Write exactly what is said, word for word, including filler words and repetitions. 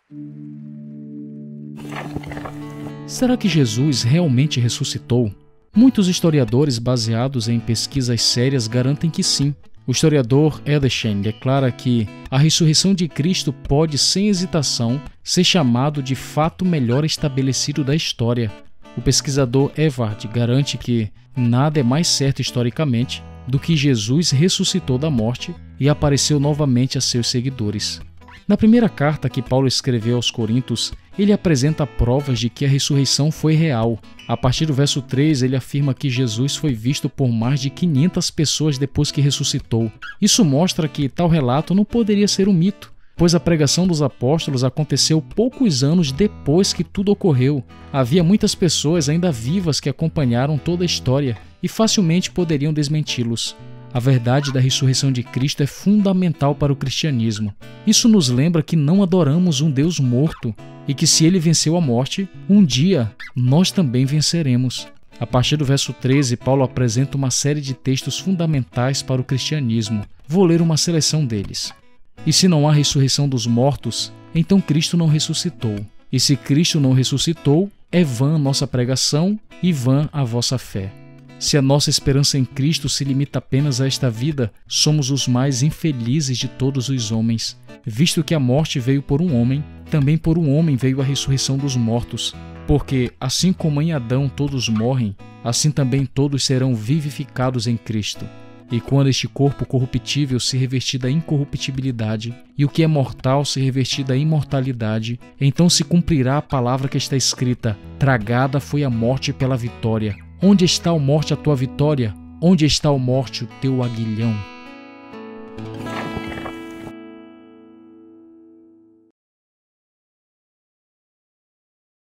Será que Jesus realmente ressuscitou? Muitos historiadores baseados em pesquisas sérias garantem que sim. O historiador Edelstein declara que a ressurreição de Cristo pode, sem hesitação, ser chamado de fato melhor estabelecido da história. O pesquisador Evard garante que nada é mais certo historicamente do que Jesus ressuscitou da morte e apareceu novamente a seus seguidores. Na primeira carta que Paulo escreveu aos Coríntios, ele apresenta provas de que a ressurreição foi real. A partir do verso três, ele afirma que Jesus foi visto por mais de quinhentas pessoas depois que ressuscitou. Isso mostra que tal relato não poderia ser um mito, pois a pregação dos apóstolos aconteceu poucos anos depois que tudo ocorreu. Havia muitas pessoas ainda vivas que acompanharam toda a história e facilmente poderiam desmenti-los. A verdade da ressurreição de Cristo é fundamental para o cristianismo. Isso nos lembra que não adoramos um Deus morto e que, se ele venceu a morte, um dia nós também venceremos. A partir do verso treze, Paulo apresenta uma série de textos fundamentais para o cristianismo. Vou ler uma seleção deles. E se não há ressurreição dos mortos, então Cristo não ressuscitou. E se Cristo não ressuscitou, é vã nossa pregação e vã a vossa fé. Se a nossa esperança em Cristo se limita apenas a esta vida, somos os mais infelizes de todos os homens. Visto que a morte veio por um homem, também por um homem veio a ressurreição dos mortos. Porque, assim como em Adão todos morrem, assim também todos serão vivificados em Cristo. E quando este corpo corruptível se revestir da incorruptibilidade, e o que é mortal se revestir da imortalidade, então se cumprirá a palavra que está escrita: tragada foi a morte pela vitória. Onde está, ó morte, a tua vitória? Onde está, ó morte, o teu aguilhão?